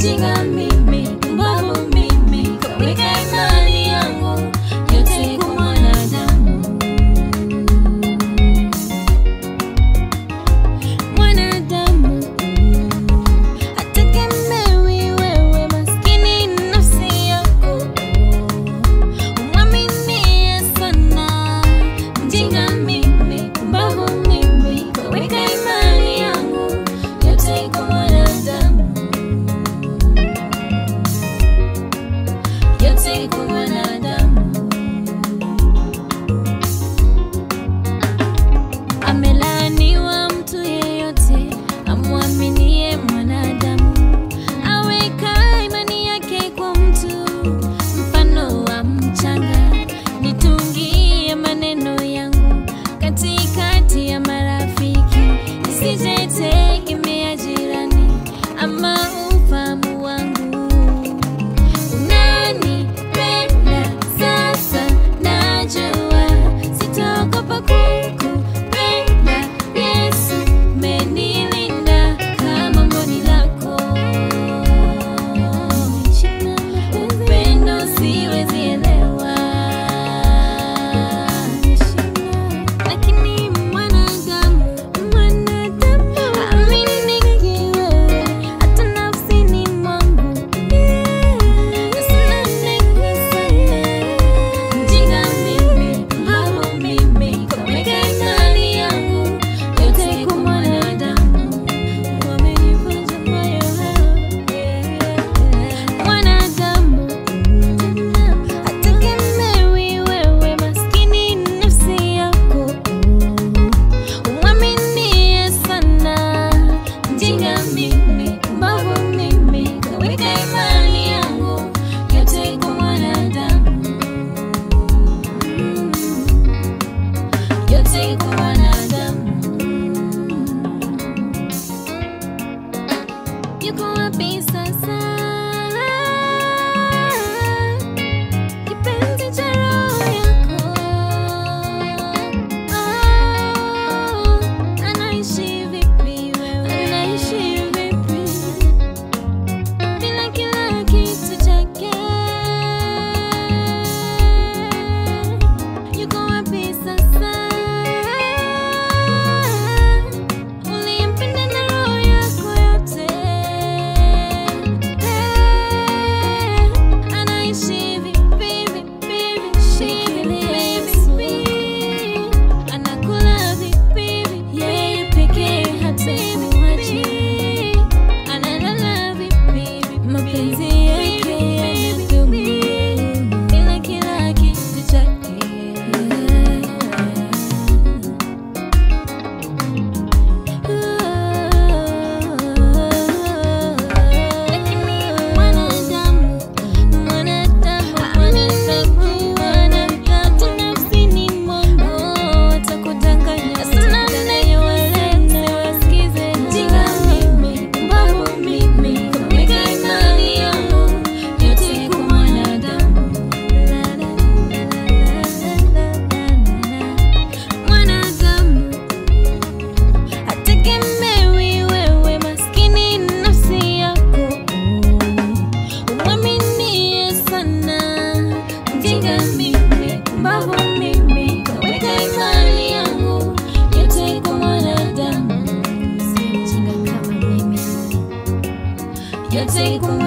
mjinga mimi, mbavu mimi, kaweka imani yangu yote kwa mwanadamu. Mwanadamu hategemewi wewe, maskini nafsi yako, umwaminie sana. Mjinga mimi, mbavu mimi, kaweka imani yangu yote kwa mwanadamu, yote kwa mwanadamu. Amelaaniwa mtu yeyote amwaminie mwanadamu, aweka imani yake kwa mtu mfano wa mchanga. Nitungie maneno yangu katikati ya marafiki, nisitegemea jirani ama ufahamu wangu. Unanipenda sasa, najua sitaogopa kukupenda. Yesu umenilinda kama mboni lako, upendo siwezi elewa, lakini mwanadamu aminiki wewe, hata nafsini mwangu mjinga mimi, mbavu mimi, kaweka imani yangu yote kwa mwanadamu. Wamenivunja moyo mwanadamu hategemewi wewe, maskini nafsi yako, umwaminie sana. Mjinga mimi, mbavu mimi, kaweka imani yangu yote kwa mwanadamu, yote kwa mwanadamu. Yuko wapi sasa kipenzi cha roho yako? Anaishi vipi wewe? Anaishi vipi bila kila kitu chake? Yuko wapi sasa uliyempenda na roho yako yote? Anaishi vipi vipi vipi? Anakula vipi? Yeye pekee hatakuacha. Analala vipi? Mapenzi yake yanadumu bila kila kitu chake. Lakini mwanadamu hata nafsini mwangu atakudanganya sana, wale wasikize. Mjinga mimi, mbavu mimi, kaweka imani yangu yote kwa mwanadamu. Mwanadamu hategemewi wewe, maskini nafsi yako, umwaminie sana. Mjinga mimi, mbavu mimi, kaweka imani yangu yote kwa mwanadamu. Si mjinga kama mimi, yote kwa